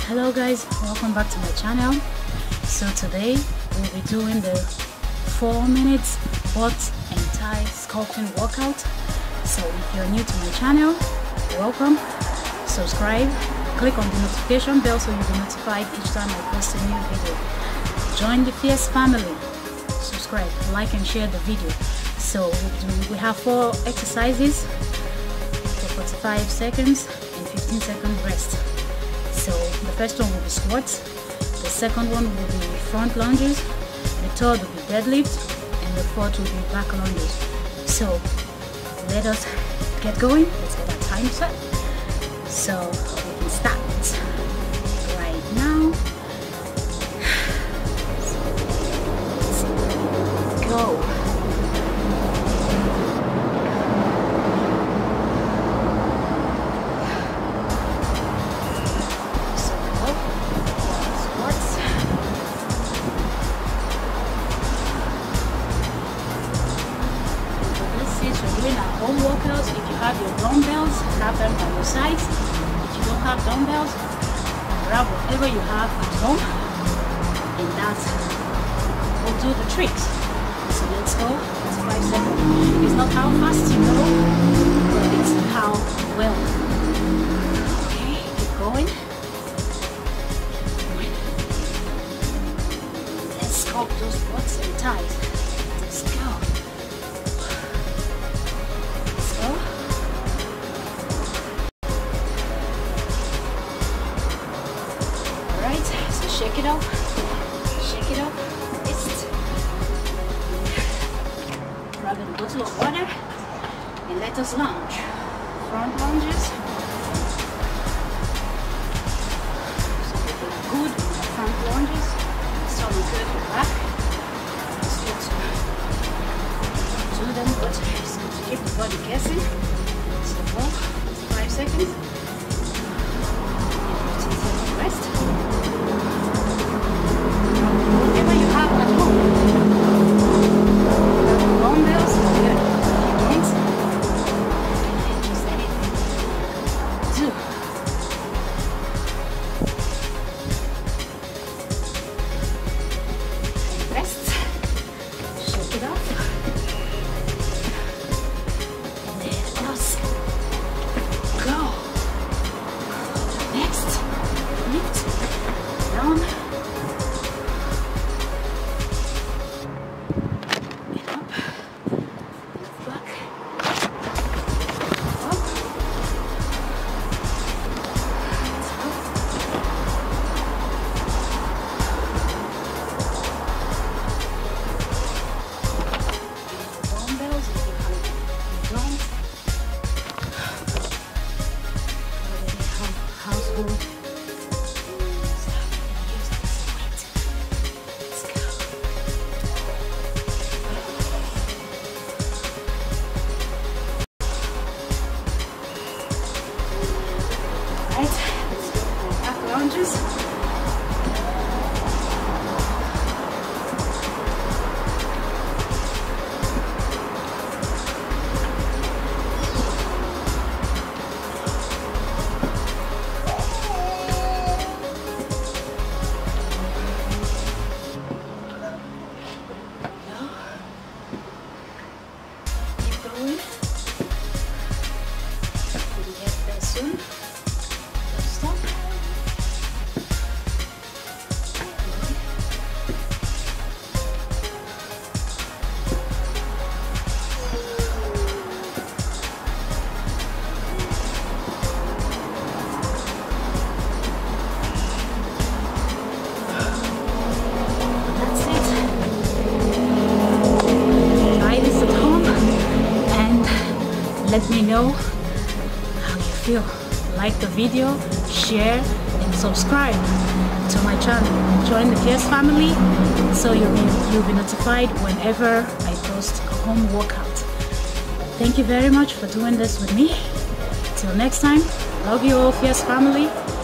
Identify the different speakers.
Speaker 1: Hello guys, welcome back to my channel. So today we'll be doing the 4 minutes butt and thigh sculpting workout. So if you're new to my channel, welcome. Subscribe, click on the notification bell so you'll be notified each time I post a new video. Join the Fierce family. Subscribe, like and share the video. So we have 4 exercises for 45 seconds and 15-second rest. So the first one will be squats, the second one will be front lunges, the third will be deadlift, and the fourth will be back lunges. So let us get going. Let's get our time set. So we can start right now. Let's go. Home workouts. If you have your dumbbells, have them by your sides. If you don't have dumbbells, grab whatever you have at home, and that will do the tricks. So let's go. It's 5 seconds. It's not how fast you go, but it's how well. Okay, keep going. Let's sculpt those butts and thighs. Let's go. Alright, so shake it up, wrist. Grab a bottle of water and let us lunge. Front lunges. So good front lunges. Some good back. It's good to do them, but it's good to keep the body guessing. So go, 5 seconds. 15-second rest. Whatever you have at home. Dumbbells, good. Joints. Just anything. 2. Rest. Shake it off. Let us go. Next, lift down. Let's go for back lunges. Keep going. We'll get there soon. Stop. That's it. Try this at home and let me know how you feel. Like the video, share and subscribe to my channel. Join the Fierce family so you'll be notified whenever I post a home workout. Thank you very much for doing this with me. Till next time, love you all, Fierce family.